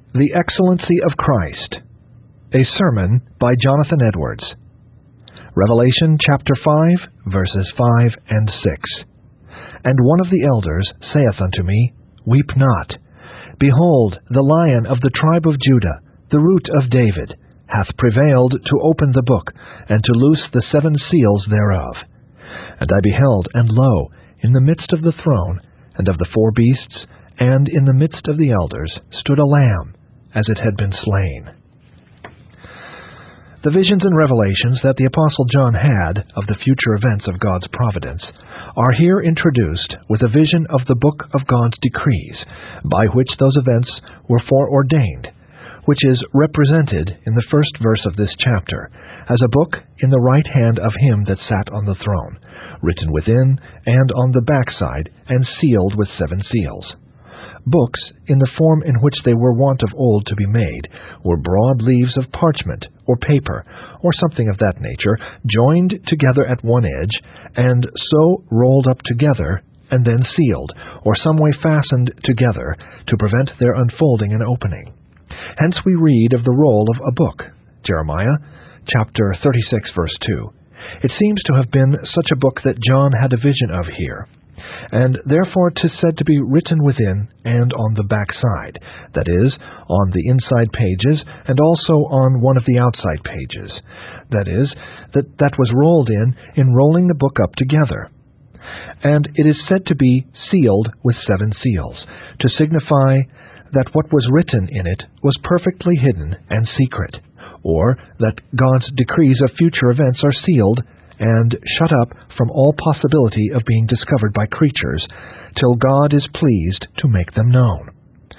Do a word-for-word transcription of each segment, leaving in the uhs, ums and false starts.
The Excellency of Christ. A sermon by Jonathan Edwards. Revelation chapter five, verses five and six. And one of the elders saith unto me, Weep not. Behold, the Lion of the tribe of Judah, the root of David, hath prevailed to open the book, and to loose the seven seals thereof. And I beheld, and lo, in the midst of the throne, and of the four beasts, and in the midst of the elders, stood a lamb, as it had been slain. The visions and revelations that the Apostle John had of the future events of God's providence are here introduced with a vision of the book of God's decrees, by which those events were foreordained, which is represented in the first verse of this chapter, as a book in the right hand of him that sat on the throne, written within and on the backside, and sealed with seven seals. Books, in the form in which they were wont of old to be made, were broad leaves of parchment, or paper, or something of that nature, joined together at one edge, and so rolled up together, and then sealed, or some way fastened together, to prevent their unfolding and opening. Hence we read of the roll of a book, Jeremiah chapter thirty-six, verse two. It seems to have been such a book that John had a vision of here, and therefore 'tis said to be written within and on the backside, that is, on the inside pages, and also on one of the outside pages, that is, that that was rolled in, in rolling the book up together. And it is said to be sealed with seven seals, to signify that what was written in it was perfectly hidden and secret, or that God's decrees of future events are sealed and shut up from all possibility of being discovered by creatures, till God is pleased to make them known.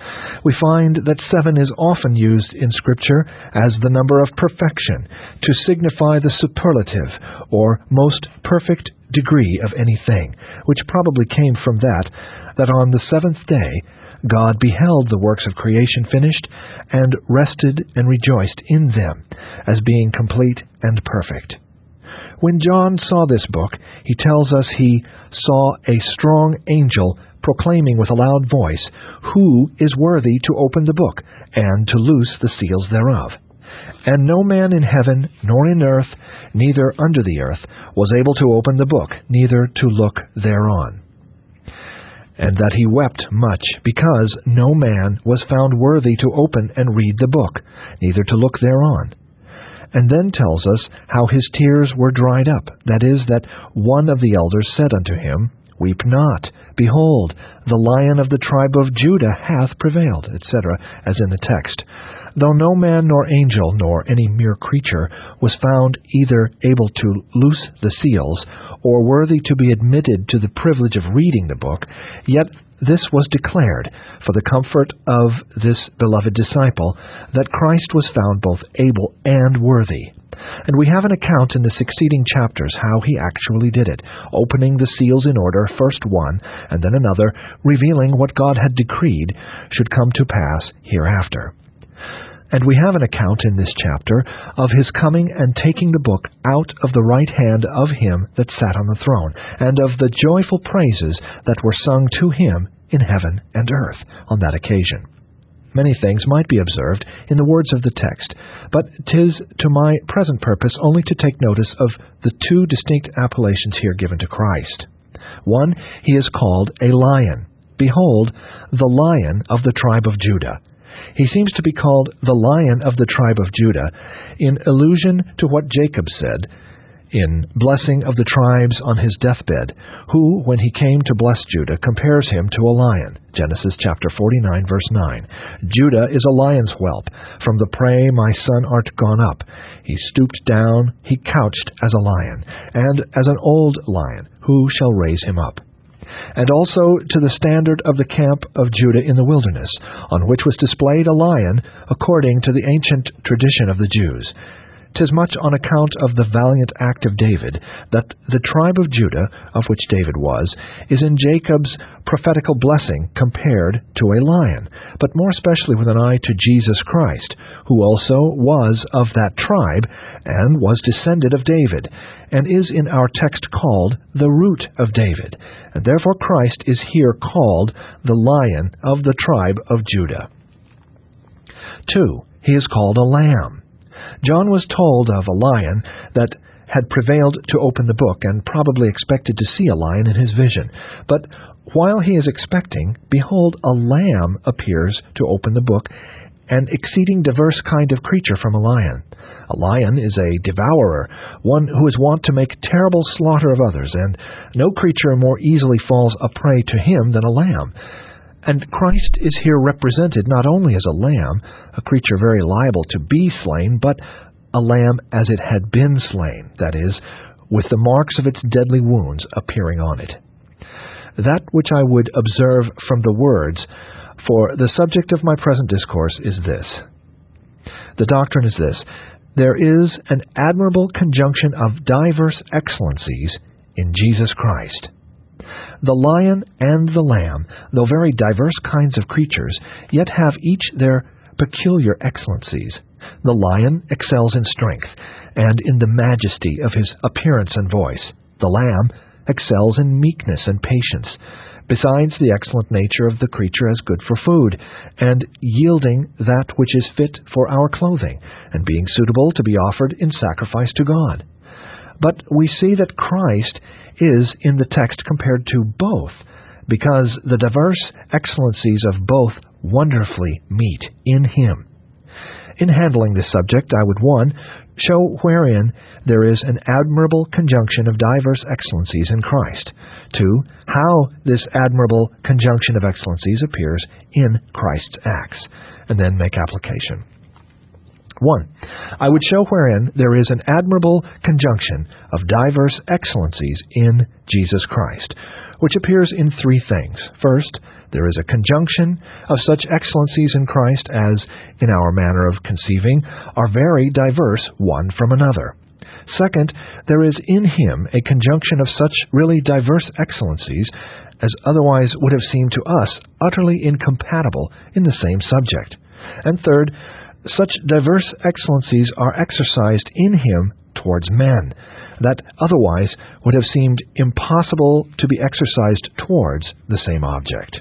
We find that seven is often used in Scripture as the number of perfection, to signify the superlative, or most perfect degree of anything, which probably came from that, that on the seventh day God beheld the works of creation finished, and rested and rejoiced in them, as being complete and perfect. When John saw this book, he tells us he saw a strong angel proclaiming with a loud voice, Who is worthy to open the book, and to loose the seals thereof? And no man in heaven, nor in earth, neither under the earth, was able to open the book, neither to look thereon. And that he wept much, because no man was found worthy to open and read the book, neither to look thereon. And then tells us how his tears were dried up, that is, that one of the elders said unto him, Weep not, behold, the Lion of the tribe of Judah hath prevailed, et cetera, as in the text. Though no man nor angel nor any mere creature was found either able to loose the seals, or worthy to be admitted to the privilege of reading the book, yet this was declared, for the comfort of this beloved disciple, that Christ was found both able and worthy. And we have an account in the succeeding chapters how he actually did it, opening the seals in order, first one, and then another, revealing what God had decreed should come to pass hereafter. And we have an account in this chapter of his coming and taking the book out of the right hand of him that sat on the throne, and of the joyful praises that were sung to him in heaven and earth on that occasion. Many things might be observed in the words of the text, but 'tis to my present purpose only to take notice of the two distinct appellations here given to Christ. One, he is called a lion. Behold, the Lion of the tribe of Judah. He seems to be called the Lion of the tribe of Judah in allusion to what Jacob said in blessing of the tribes on his deathbed, who, when he came to bless Judah, compares him to a lion. Genesis chapter forty-nine, verse nine. Judah is a lion's whelp. From the prey my son art gone up. He stooped down, he couched as a lion, and as an old lion, who shall raise him up? And also to the standard of the camp of Judah in the wilderness, on which was displayed a lion, according to the ancient tradition of the Jews. 'Tis much on account of the valiant act of David that the tribe of Judah, of which David was, is in Jacob's prophetical blessing compared to a lion, but more especially with an eye to Jesus Christ, who also was of that tribe, and was descended of David, and is in our text called the root of David, and therefore Christ is here called the Lion of the tribe of Judah. two, he is called a lamb. John was told of a lion that had prevailed to open the book, and probably expected to see a lion in his vision. But while he is expecting, behold, a lamb appears to open the book, an exceeding diverse kind of creature from a lion. A lion is a devourer, one who is wont to make terrible slaughter of others, and no creature more easily falls a prey to him than a lamb. And Christ is here represented not only as a lamb, a creature very liable to be slain, but a lamb as it had been slain, that is, with the marks of its deadly wounds appearing on it. That which I would observe from the words for the subject of my present discourse is this. The doctrine is this: there is an admirable conjunction of diverse excellencies in Jesus Christ. The lion and the lamb, though very diverse kinds of creatures, yet have each their peculiar excellencies. The lion excels in strength, and in the majesty of his appearance and voice. The lamb excels in meekness and patience, besides the excellent nature of the creature as good for food, and yielding that which is fit for our clothing, and being suitable to be offered in sacrifice to God. But we see that Christ is in the text compared to both, because the diverse excellencies of both wonderfully meet in him. In handling this subject, I would, one, show wherein there is an admirable conjunction of diverse excellencies in Christ. Two, how this admirable conjunction of excellencies appears in Christ's acts, and then make application. One, I would show wherein there is an admirable conjunction of diverse excellencies in Jesus Christ, which appears in three things. First, there is a conjunction of such excellencies in Christ as, in our manner of conceiving, are very diverse one from another. Second, there is in him a conjunction of such really diverse excellencies as otherwise would have seemed to us utterly incompatible in the same subject. And third, such diverse excellencies are exercised in him towards men, that otherwise would have seemed impossible to be exercised towards the same object.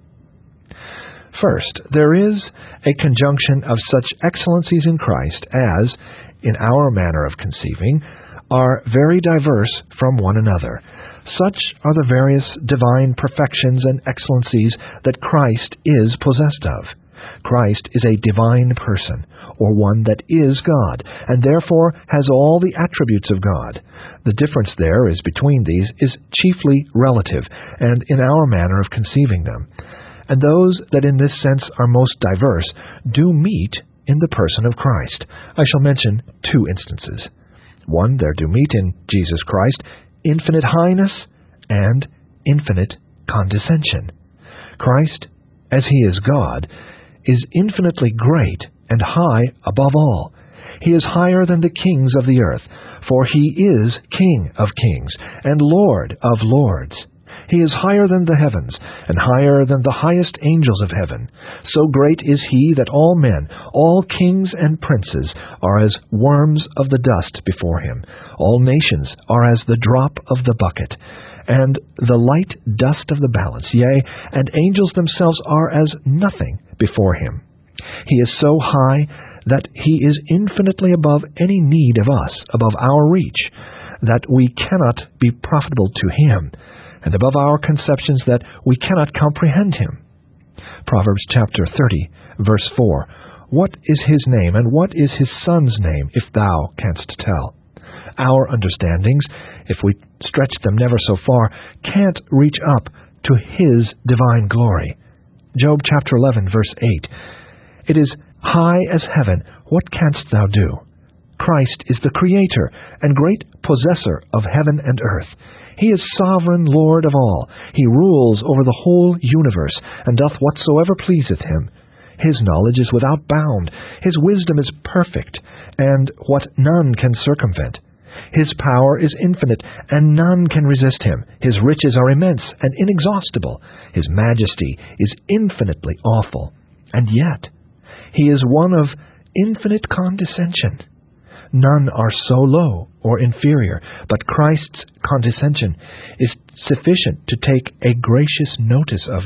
First, there is a conjunction of such excellencies in Christ as, in our manner of conceiving, are very diverse from one another. Such are the various divine perfections and excellencies that Christ is possessed of. Christ is a divine person, or one that is God, and therefore has all the attributes of God. The difference there is between these is chiefly relative, and in our manner of conceiving them. And those that in this sense are most diverse do meet in the person of Christ. I shall mention two instances. One, there do meet in Jesus Christ infinite highness and infinite condescension. Christ, as he is God, is infinitely great and high above all. He is higher than the kings of the earth, for he is King of kings and Lord of lords. He is higher than the heavens, and higher than the highest angels of heaven. So great is he that all men, all kings and princes, are as worms of the dust before him. All nations are as the drop of the bucket, and the light dust of the balance. Yea, and angels themselves are as nothing before him. He is so high that he is infinitely above any need of us, above our reach, that we cannot be profitable to him, and above our conceptions that we cannot comprehend him. Proverbs chapter thirty, verse four. What is his name, and what is his son's name, if thou canst tell? Our understandings, if we stretch them never so far, can't reach up to his divine glory. Job chapter eleven, verse eight. It is high as heaven, what canst thou do? Christ is the Creator and great possessor of heaven and earth. He is sovereign Lord of all. He rules over the whole universe, and doth whatsoever pleaseth him. His knowledge is without bound. His wisdom is perfect, and what none can circumvent. His power is infinite, and none can resist him. His riches are immense and inexhaustible. His majesty is infinitely awful. And yet, he is one of infinite condescension. None are so low or inferior, but Christ's condescension is sufficient to take a gracious notice of them.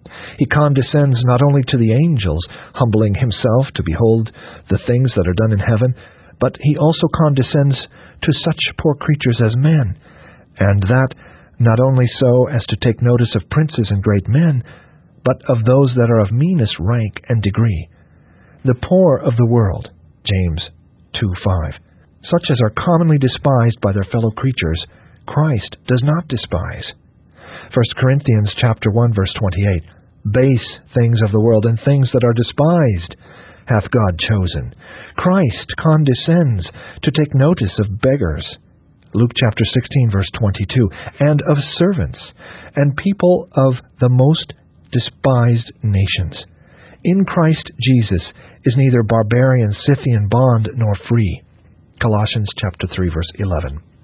He condescends not only to the angels, humbling himself to behold the things that are done in heaven, but he also condescends to such poor creatures as men, and that not only so as to take notice of princes and great men, but of those that are of meanest rank and degree, the poor of the world, James two five. Such as are commonly despised by their fellow creatures, Christ does not despise. First Corinthians chapter one, verse twenty-eight, base things of the world and things that are despised hath God chosen. Christ condescends to take notice of beggars. Luke chapter sixteen, verse twenty-two, and of servants, and people of the most despised nations. In Christ Jesus is neither barbarian, Scythian, bond, nor free. Colossians chapter three, verse eleven.